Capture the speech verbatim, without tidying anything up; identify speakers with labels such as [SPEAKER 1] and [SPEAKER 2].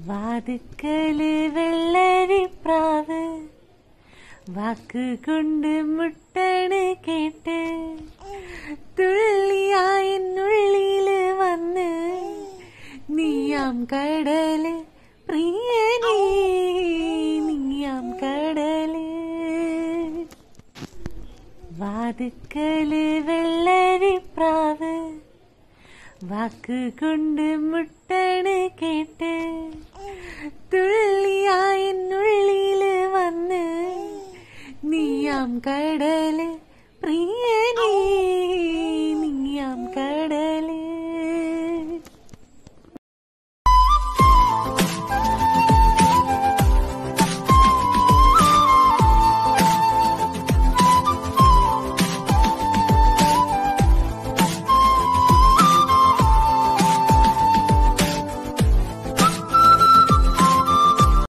[SPEAKER 1] വാതുക്കല് വെള്ളരിപ്രാവ് വാക്ക് കൊണ്ട് മുട്ടണ് കേട്ട് തുള്ളിയായെന്നുള്ളില് വന്ന് നീയാം കടല് പ്രിയനേ നീയാം കടല്. വാതുക്കല് വെള്ളരിപ്രാവ് വാക്ക് കൊണ്ട് മുട്ടണ് കേട്ട്